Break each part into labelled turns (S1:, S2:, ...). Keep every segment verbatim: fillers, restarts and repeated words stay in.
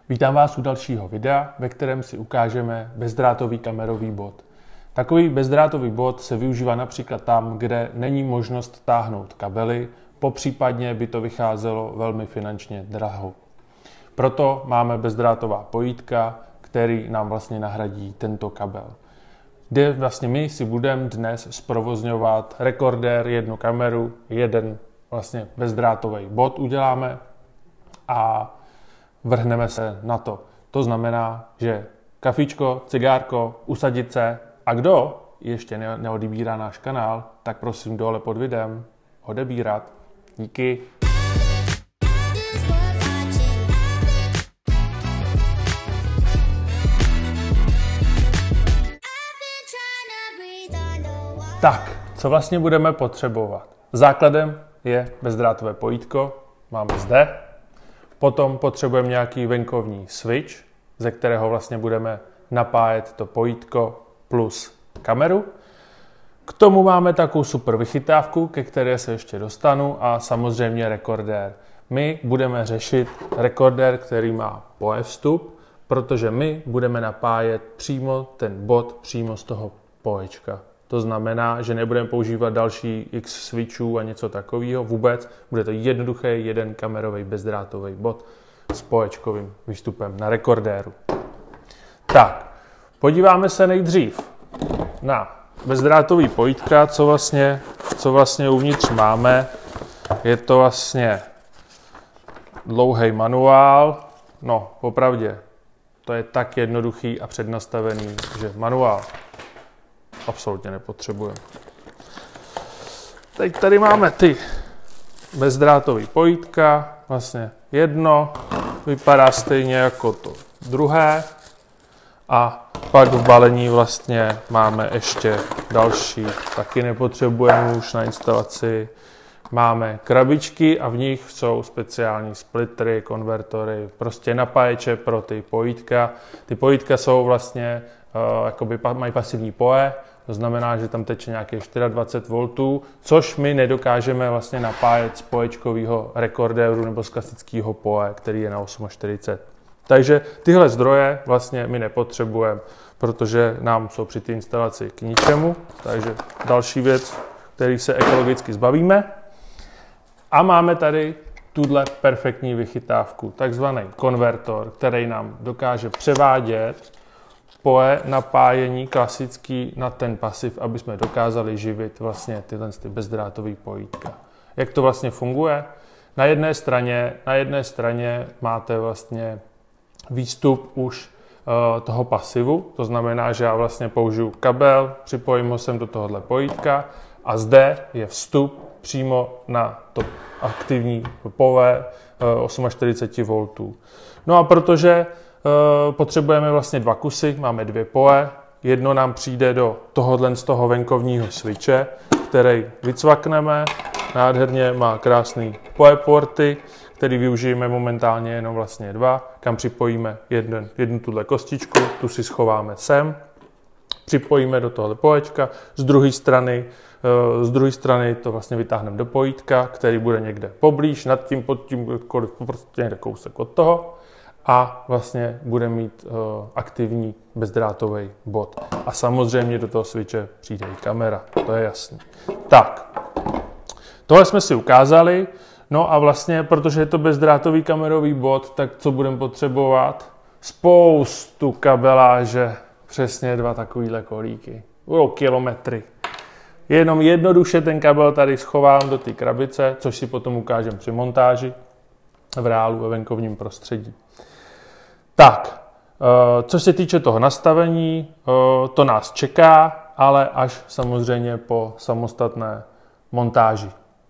S1: Vítám vás u dalšího videa, ve kterém si ukážeme bezdrátový kamerový bod. Takový bezdrátový bod se využívá například tam, kde není možnost táhnout kabely, popřípadně by to vycházelo velmi finančně draho. Proto máme bezdrátová pojítka, který nám vlastně nahradí tento kabel. Kde vlastně my si budeme dnes zprovozňovat rekordér, jednu kameru, jeden vlastně bezdrátový bod uděláme a vrhneme se na to. To znamená, že kafičko, cigárko, usadit se a kdo ještě neodebírá náš kanál, tak prosím dole pod videem odebírat. Díky. Tak, co vlastně budeme potřebovat? Základem je bezdrátové pojítko, máme zde. Potom potřebujeme nějaký venkovní switch, ze kterého vlastně budeme napájet to pojítko plus kameru. K tomu máme takovou super vychytávku, ke které se ještě dostanu, a samozřejmě rekordér. My budeme řešit rekordér, který má P O E vstup, protože my budeme napájet přímo ten bod přímo z toho poječka. To znamená, že nebudeme používat další X switchů a něco takového vůbec. Bude to jednoduchý jeden kamerový bezdrátový bod s poječkovým výstupem na rekordéru. Tak, podíváme se nejdřív na bezdrátový pojítka, co vlastně, co vlastně uvnitř máme. Je to vlastně dlouhý manuál. No, popravdě, to je tak jednoduchý a přednastavený, že manuál absolutně nepotřebujeme. Teď tady máme ty bezdrátový pojítka, vlastně jedno, vypadá stejně jako to druhé a pak v balení vlastně máme ještě další, taky nepotřebujeme už na instalaci. Máme krabičky a v nich jsou speciální splittery, konvertory, prostě napáječe pro ty pojítka. Ty pojítka jsou vlastně, uh, jakoby mají pasivní P O E, to znamená, že tam teče nějaké dvacet čtyři voltů, což my nedokážeme vlastně napájet z poječkového rekordéru nebo z klasického P O E, který je na čtyřicet osm. Takže tyhle zdroje vlastně my nepotřebujeme, protože nám jsou při té instalaci k ničemu. Takže další věc, který se ekologicky zbavíme. A máme tady tuhle perfektní vychytávku, takzvaný konvertor, který nám dokáže převádět P O E napájení klasický na ten pasiv, aby jsme dokázali živit vlastně tyhle ty bezdrátový pojítka. Jak to vlastně funguje? Na jedné straně, na jedné straně máte vlastně výstup už uh, toho pasivu, to znamená, že já vlastně použiju kabel, připojím ho sem do tohohle pojítka a zde je vstup přímo na to aktivní P O E uh, čtyřicet osm voltů. No a protože uh, potřebujeme vlastně dva kusy, máme dvě P O E, jedno nám přijde do tohohle z toho venkovního switche, který vycvakneme, nádherně má krásný P O E porty, který využijeme momentálně jenom vlastně dva, kam připojíme jeden, jednu tuhle kostičku, tu si schováme sem, připojíme do tohle poječka, z druhé strany, z druhé strany to vlastně vytáhneme do pojítka, který bude někde poblíž, nad tím, pod tím, prostě někde kousek od toho a vlastně bude mít uh, aktivní bezdrátový bod. A samozřejmě do toho switche přijde i kamera, to je jasný. Tak, tohle jsme si ukázali. No a vlastně, protože je to bezdrátový kamerový bod, tak co budeme potřebovat? Spoustu kabeláže, přesně dva takovýhle kolíky. Budou kilometry. Jenom jednoduše ten kabel tady schovám do té krabice, což si potom ukážeme při montáži v reálu ve venkovním prostředí. Tak, co se týče toho nastavení, to nás čeká, ale až samozřejmě po samostatné montáži.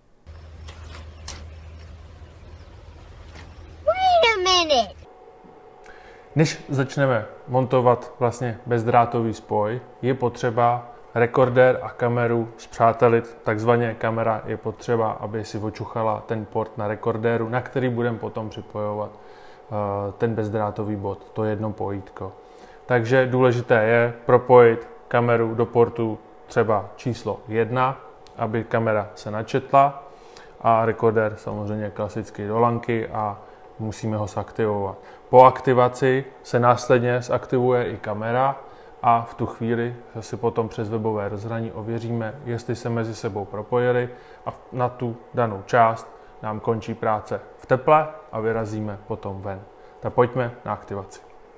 S1: Než začneme montovat vlastně bezdrátový spoj, je potřeba rekordér a kameru spřátelit. Takzvaně kamera je potřeba, aby si očuchala ten port na rekordéru, na který budeme potom připojovat uh, ten bezdrátový bod, to jedno pojítko. Takže důležité je propojit kameru do portu třeba číslo jedna, aby kamera se načetla, a rekordér samozřejmě klasicky do lanky a musíme ho zaktivovat. Po aktivaci se následně zaktivuje i kamera a v tu chvíli si potom přes webové rozhraní ověříme, jestli se mezi sebou propojili a na tu danou část nám končí práce v teple a vyrazíme potom ven. Tak pojďme na aktivaci.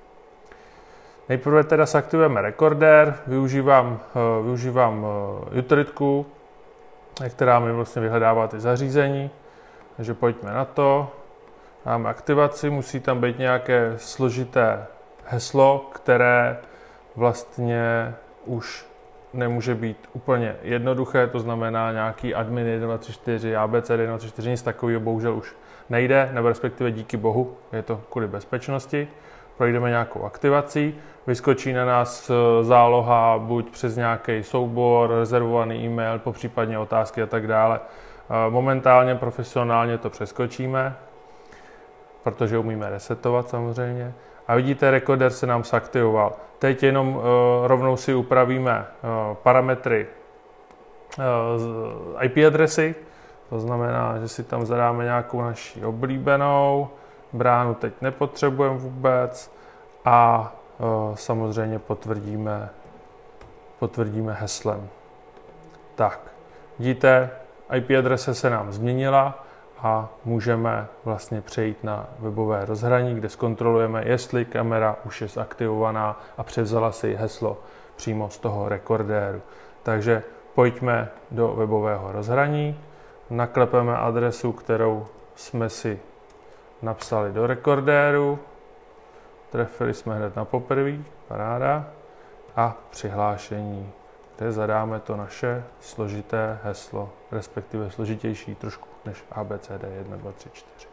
S1: Nejprve teda zaktivujeme rekordér, využívám, využívám utilitku, která mi vlastně vyhledává ty zařízení. Takže pojďme na to. Máme aktivaci, musí tam být nějaké složité heslo, které vlastně už nemůže být úplně jednoduché, to znamená nějaký admin jedna dva tři čtyři, A B C D jedna dva tři čtyři, nic takového bohužel už nejde, nebo respektive díky bohu, je to kvůli bezpečnosti. Projdeme nějakou aktivací, vyskočí na nás záloha buď přes nějaký soubor, rezervovaný e-mail, popřípadně otázky a tak dále. Momentálně profesionálně to přeskočíme, protože umíme resetovat samozřejmě. A vidíte, rekorder se nám zaktivoval. Teď jenom uh, rovnou si upravíme uh, parametry uh, I P adresy. To znamená, že si tam zadáme nějakou naši oblíbenou. Bránu teď nepotřebujeme vůbec. A uh, samozřejmě potvrdíme, potvrdíme heslem. Tak, vidíte, I P adresa se nám změnila a můžeme vlastně přejít na webové rozhraní, kde zkontrolujeme, jestli kamera už je zaktivovaná a převzala si heslo přímo z toho rekordéru. Takže pojďme do webového rozhraní, naklepeme adresu, kterou jsme si napsali do rekordéru, trefili jsme hned na poprvé, paráda, a přihlášení, kde zadáme to naše složité heslo, respektive složitější trošku než A B C D jedna dva tři čtyři.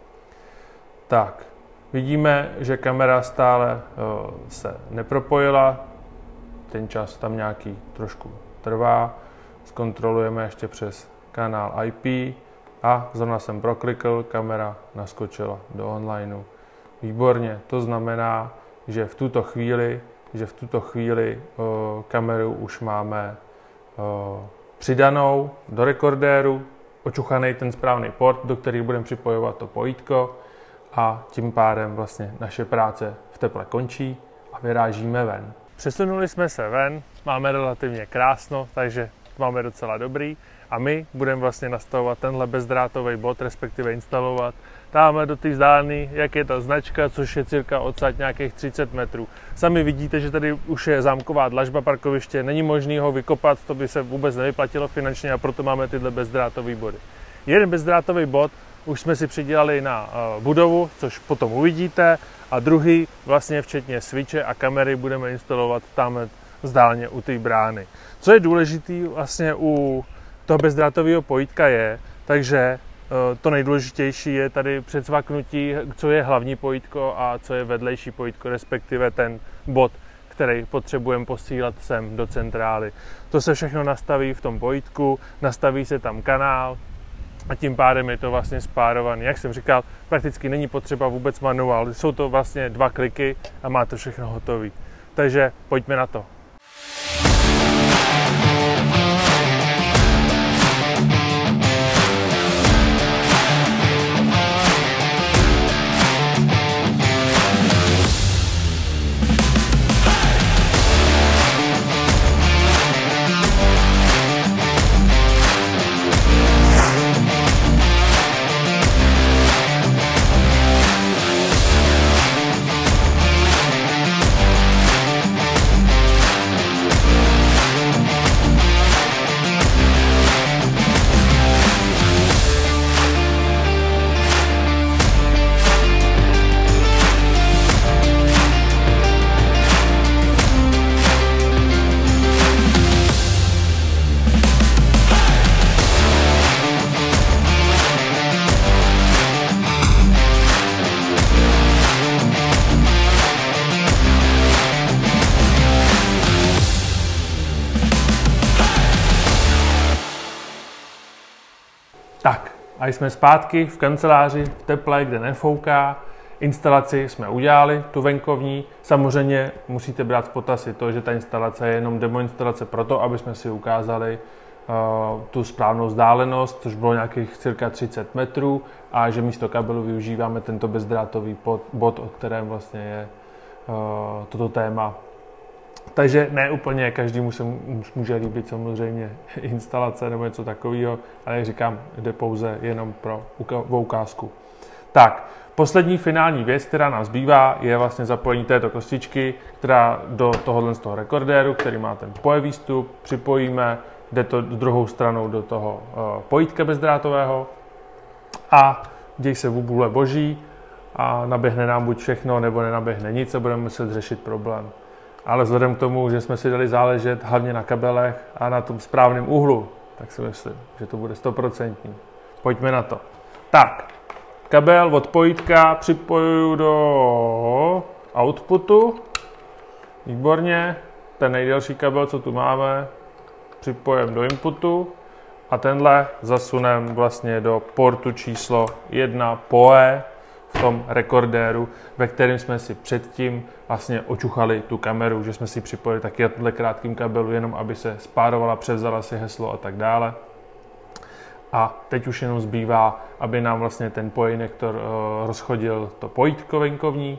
S1: Tak, vidíme, že kamera stále uh, se nepropojila, ten čas tam nějaký trošku trvá, zkontrolujeme ještě přes kanál I P a zrovna jsem proklikl, kamera naskočila do onlineu. Výborně, to znamená, že v tuto chvíli, že v tuto chvíli uh, kameru už máme uh, přidanou do rekordéru, očuchaný ten správný port, do kterého budeme připojovat to pojítko a tím pádem vlastně naše práce v teple končí a vyrážíme ven. Přesunuli jsme se ven, máme relativně krásno, takže máme docela dobrý a my budeme vlastně nastavovat tenhle bezdrátový bod, respektive instalovat. Dáme do té vzdálený, jak je ta značka, což je cirka odsaď nějakých třicet metrů. Sami vidíte, že tady už je zámková dlažba parkoviště, není možné ho vykopat, to by se vůbec nevyplatilo finančně a proto máme tyhle bezdrátové body. Jeden bezdrátový bod už jsme si přidělali na uh, budovu, což potom uvidíte, a druhý vlastně včetně switche a kamery budeme instalovat tam vzdálně u té brány. Co je důležité vlastně u toho bezdrátového pojítka je, takže to nejdůležitější je tady předsvaknutí, co je hlavní pojítko a co je vedlejší pojítko, respektive ten bod, který potřebujeme posílat sem do centrály. To se všechno nastaví v tom pojítku, nastaví se tam kanál a tím pádem je to vlastně spárovaný. Jak jsem říkal, prakticky není potřeba vůbec manuál, jsou to vlastně dva kliky a máte všechno hotové. Takže pojďme na to. Tak, a jsme zpátky v kanceláři, v teple, kde nefouká. Instalaci jsme udělali, tu venkovní. Samozřejmě musíte brát v potaz i to, že ta instalace je jenom demo instalace proto, aby jsme si ukázali, tu správnou vzdálenost, což bylo nějakých cirka třicet metrů, a že místo kabelu využíváme tento bezdrátový bod, o kterém vlastně je toto téma. Takže ne úplně každému se může líbit samozřejmě instalace nebo něco takového, ale jak říkám, jde pouze jenom pro ukázku. Tak, poslední finální věc, která nám zbývá, je vlastně zapojení této kostičky, která do tohohle z toho rekordéru, který má ten poje výstup, připojíme, jde to druhou stranou do toho uh, pojítka bezdrátového a děj se vůbule boží a naběhne nám buď všechno, nebo nenaběhne nic a budeme muset řešit problém. Ale vzhledem k tomu, že jsme si dali záležet hlavně na kabelech a na tom správném úhlu, tak si myslím, že to bude stoprocentní. Pojďme na to. Tak, kabel od pojítka připojuju do outputu. Výborně. Ten nejdelší kabel, co tu máme, připojem do inputu a tenhle zasunem vlastně do portu číslo jedna P O E v tom rekordéru, ve kterém jsme si předtím vlastně očuchali tu kameru, že jsme si připojili taky na tuhle krátkým kabelu, jenom aby se spárovala, převzala si heslo a tak dále. A teď už jenom zbývá, aby nám vlastně ten pojinektor uh, rozchodil to pojítko venkovní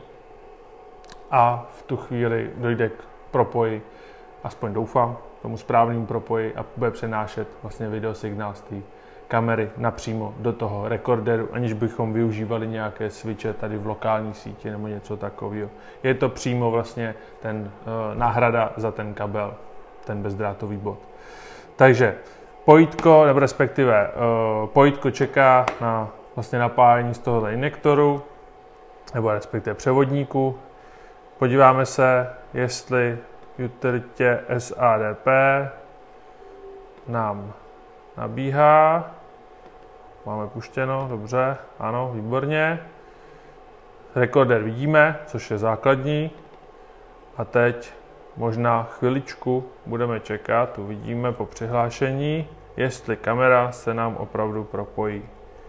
S1: a v tu chvíli dojde k propoji, aspoň doufám, tomu správnému propoji a bude přenášet vlastně videosignál z té kamery napřímo do toho rekordéru, aniž bychom využívali nějaké switche tady v lokální síti nebo něco takového. Je to přímo vlastně ten uh, náhrada za ten kabel, ten bezdrátový bod. Takže pojítko, nebo respektive uh, pojítko čeká na vlastně napájení z tohoto injektoru, nebo respektive převodníku. Podíváme se, jestli utilitě S A D P nám nabíhá. Máme puštěno, dobře, ano, výborně. Rekorder vidíme, což je základní. A teď možná chviličku budeme čekat, uvidíme po přihlášení, jestli kamera se nám opravdu propojí.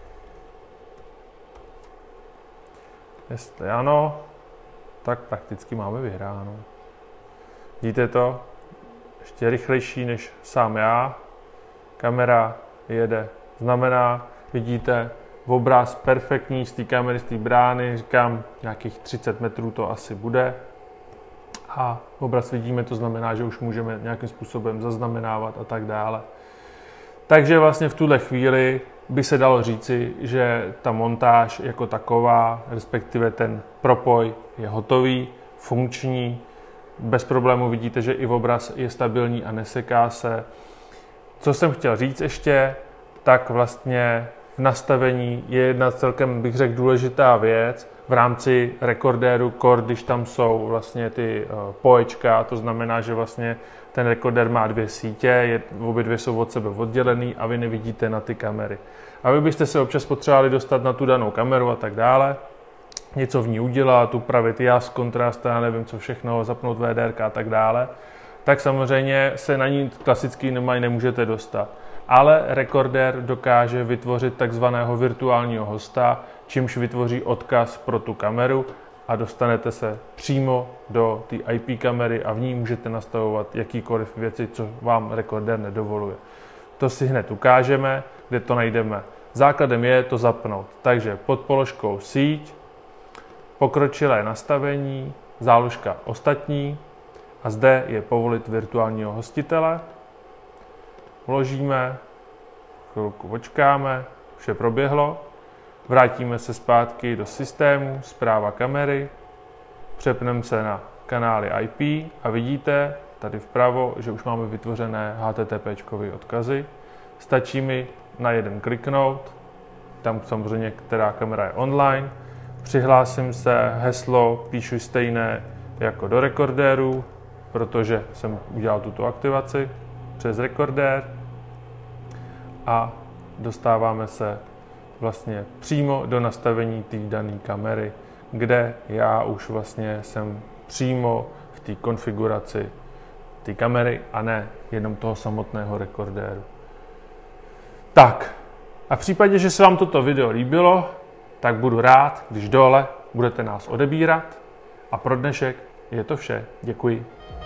S1: Jestli ano, tak prakticky máme vyhráno. Vidíte to? Ještě rychlejší než sám já. Kamera jede. Znamená, vidíte, obraz perfektní z té kamery, z té brány, říkám, nějakých třicet metrů to asi bude. A obraz vidíme, to znamená, že už můžeme nějakým způsobem zaznamenávat a tak dále. Takže vlastně v tuhle chvíli by se dalo říci, že ta montáž jako taková, respektive ten propoj je hotový, funkční. Bez problému vidíte, že i obraz je stabilní a neseká se. Co jsem chtěl říct ještě, tak vlastně v nastavení je jedna celkem, bych řekl, důležitá věc v rámci rekordéru core, když tam jsou vlastně ty uh, poječka, to znamená, že vlastně ten rekordér má dvě sítě, je, obě dvě jsou od sebe oddělený a vy nevidíte na ty kamery. A vy byste se občas potřebovali dostat na tu danou kameru a tak dále, něco v ní udělat, upravit jas, kontrast, já nevím co všechno, zapnout V D R a tak dále, tak samozřejmě se na ní klasicky nemají nemůžete dostat. Ale rekordér dokáže vytvořit takzvaného virtuálního hosta, čímž vytvoří odkaz pro tu kameru a dostanete se přímo do té I P kamery a v ní můžete nastavovat jakýkoliv věci, co vám rekordér nedovoluje. To si hned ukážeme, kde to najdeme. Základem je to zapnout. Takže pod položkou síť, pokročilé nastavení, záložka ostatní a zde je povolit virtuálního hostitele. Vložíme, chvilku počkáme, vše proběhlo, vrátíme se zpátky do systému, zpráva kamery, přepneme se na kanály I P a vidíte tady vpravo, že už máme vytvořené H T T P odkazy. Stačí mi na jeden kliknout, tam samozřejmě, která kamera je online, přihlásím se, heslo píšu stejné jako do rekordéru, protože jsem udělal tuto aktivaci přes rekordér a dostáváme se vlastně přímo do nastavení té dané kamery, kde já už vlastně jsem přímo v té konfiguraci té kamery a ne jenom toho samotného rekordéru. Tak, a v případě, že se vám toto video líbilo, tak budu rád, když dole budete nás odebírat. A pro dnešek je to vše. Děkuji.